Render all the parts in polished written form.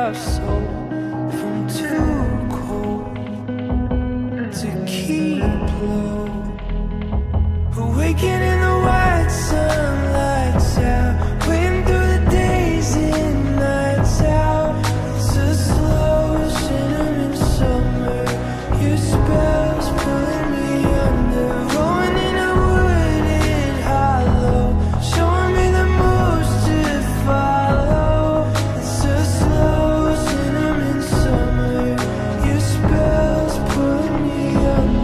our soul from too cold to keep low. Awaken in the white sun, lights out, waiting through the days and nights out. It's a slow cinnamon summer, your spells pulling me under, rolling in a wooded hollow, showing me the moves to follow. It's a slow cinnamon summer, your spells pulling me under.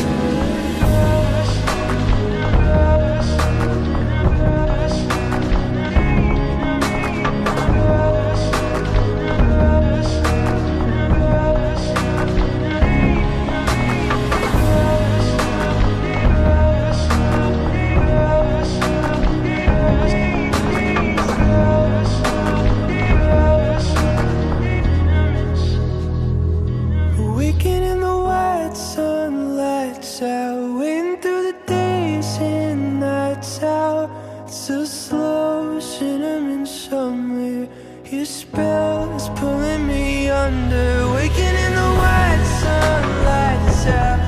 Waking in the white sun, lights out, waiting through the days and nights out. It's a slow cinnamon summer, your spell is pulling me under. Waking in the white sun, lights out,